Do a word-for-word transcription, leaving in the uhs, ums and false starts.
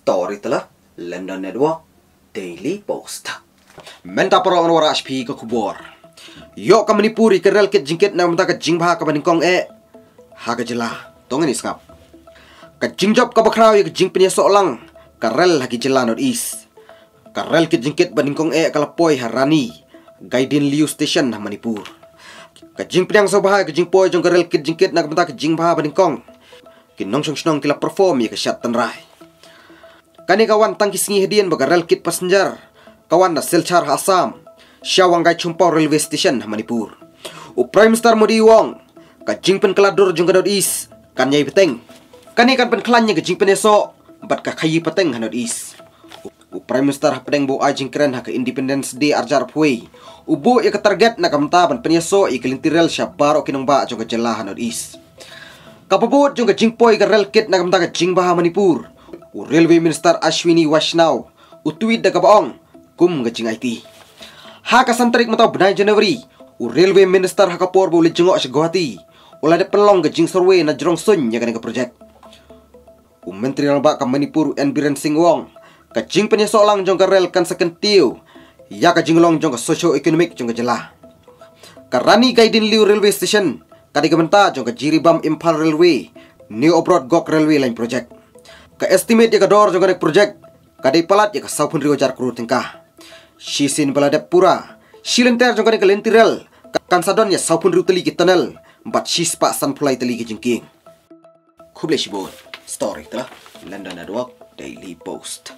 story telah London Network Daily Post. Menta para orang wara H P ke kubur. Yo ka Manipuri ke rel kit jingkit na menta ka jingba ka baningkong e. Ha ka jela. Tong ni skap. Ka jingjop ka bakraw ka jing pinya solang. Ka rel hagi jela North East. Ka rel kit jingkit baningkong e kalapoy harani. Gaidin Liu Station na Manipur. Ka jing pinyang so bahay ka jingpoy jong ka rel kit jingkit na menta ka jingba baningkong. Kinong song sinong kila perform ya ka shot tanray. Kani kawan tangki singi hedian baga rel kit passenger. Kawan na Silchar Assam. Siawanggai Chumpau Railway Station Manipur. U Prime Minister Modi Wong ka jingpen keladur jong North East kan yai peteng. Kani kan pen klannya ka jingpen eso bat ka khayi peteng North East. U Prime Minister hapedeng bo ajing keren ha ka Independence Day arjar pui. Ubu ya ka target na kamta ban penyeso i kelintirel sya baro kinong ba jong ka jelah North East. Kapabot jong ka jingpoy ka rel kit na kamta ka jingba Manipur. U Railway Minister Ashwini Vaishnaw utuit da kabaong kum ka jing I T. Haka santarik mataw benai Januari, u Railway Minister hakapor boleh jengok sa Guwahati. Ula de pelong ke jing survey na jerong sun ya ka projek. U Menteri Nalba ka Manipur N Biren Singh Wong ka jing penyesolang jong ka rel kan sekentiu. Ya ka jinglong jong ka socio-economic jong ka jela. Ka Rani Gaidin Liu Railway Station kadi kamenta jong ka Jiribam Impal Railway, New Obrod Gok Railway Line Project. Ka estimate ya ka dor jong ka projek kadi palat ya ka saupun ribu jar krore tengkah. Shisin balada pura Shilenter jong kani kalentirel kan sadon ya saupun ribu teli ki tunnel empat shis pak san pulai teli ki jengking. Kuble shibon story telah London Network Daily Post.